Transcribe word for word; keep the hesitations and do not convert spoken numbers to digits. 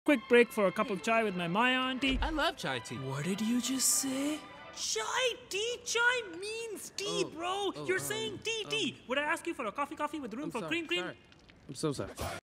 Quick break for a cup of chai with my Maya auntie. I love chai tea. What did you just say? Chai tea, chai means tea, Oh, bro. oh, You're um, saying tea, tea. Would I ask you for a coffee, coffee with room I'm for sorry, cream, cream? sorry. I'm so sorry.